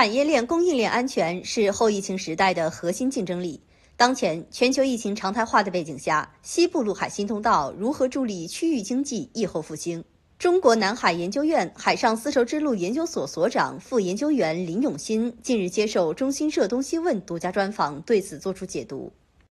产业链、供应链安全是后疫情时代的核心竞争力。当前全球疫情常态化的背景下，西部陆海新通道如何助力区域经济疫后复兴？中国南海研究院海上丝绸之路研究所所长、副研究员林永新近日接受中新社东西问独家专访，对此作出解读。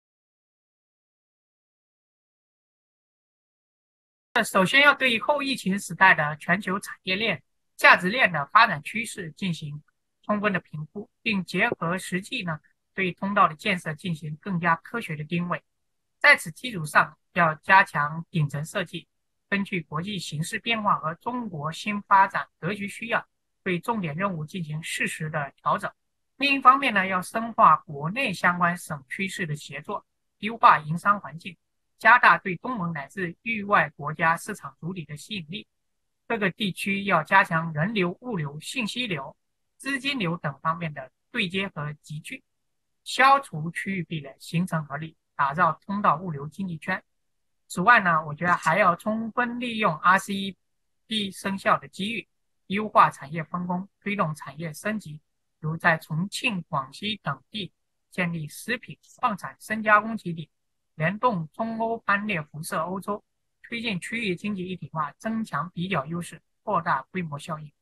首先要对后疫情时代的全球产业链、价值链的发展趋势进行充分的评估，并结合实际对通道的建设进行更加科学的定位。在此基础上，要加强顶层设计，根据国际形势变化和中国新发展格局需要，对重点任务进行适时的调整。另一方面要深化国内相关省区市的协作，优化营商环境，加大对东盟乃至域外国家市场主体的吸引力。各个地区要加强人流、物流、信息流、资金流等方面的对接和集聚，消除区域壁垒，形成合力，打造通道物流经济圈。此外我觉得还要充分利用 RCEP 生效的机遇，优化产业分工，推动产业升级，如在重庆、广西等地建立食品、矿产、深加工基地，联动中欧班列辐射欧洲，推进区域经济一体化，增强比较优势，扩大规模效应。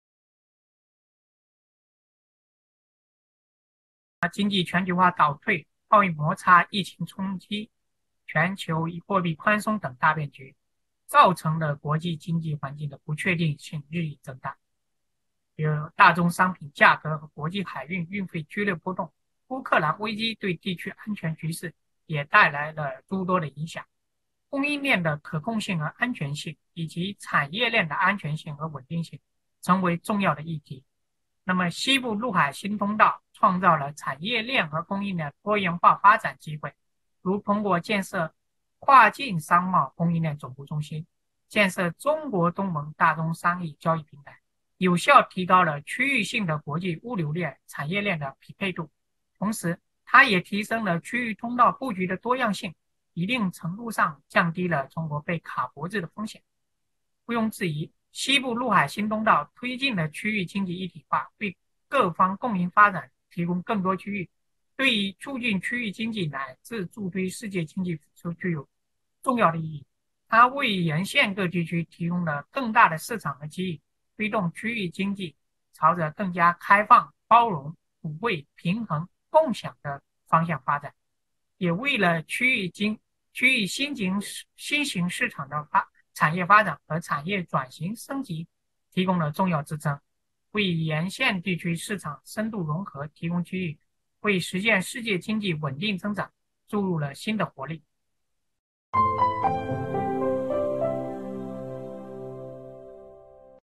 经济全球化倒退、贸易摩擦、疫情冲击、全球货币宽松等大变局，造成了国际经济环境的不确定性日益增大。比如大宗商品价格和国际海运运费剧烈波动，乌克兰危机对地区安全局势也带来了诸多的影响。供应链的可控性和安全性，以及产业链的安全性和稳定性，成为重要的议题。那么，西部陆海新通道创造了产业链和供应链多元化发展机会，如通过建设跨境商贸供应链总部中心，建设中国东盟大宗商业交易平台，有效提高了区域性的国际物流链产业链的匹配度。同时，它也提升了区域通道布局的多样性，一定程度上降低了中国被卡脖子的风险。毋庸置疑，西部陆海新通道推进了区域经济一体化，对各方共赢发展提供更多区域，对于促进区域经济乃至助推世界经济复苏具有重要的意义。它为沿线各地区提供了更大的市场和机遇，推动区域经济朝着更加开放、包容、普惠、平衡、共享的方向发展，也为了区域新型市场的产业发展和产业转型升级提供了重要支撑，为沿线地区市场深度融合提供机遇，为实现世界经济稳定增长注入了新的活力。